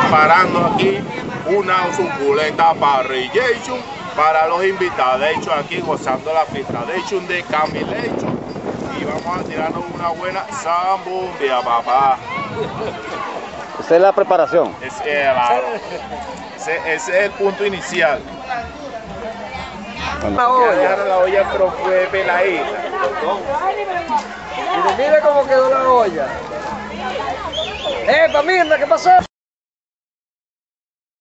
preparando aquí una suculenta parrillation para los invitados. De hecho, aquí gozando la fritadation de Camilation. Y vamos a tirarnos una buena zambumbia, papá. Esa es la preparación. Ese es el punto inicial. Bueno. La olla pero fue peladita. Mira cómo quedó la olla. Mirna, ¿qué pasó?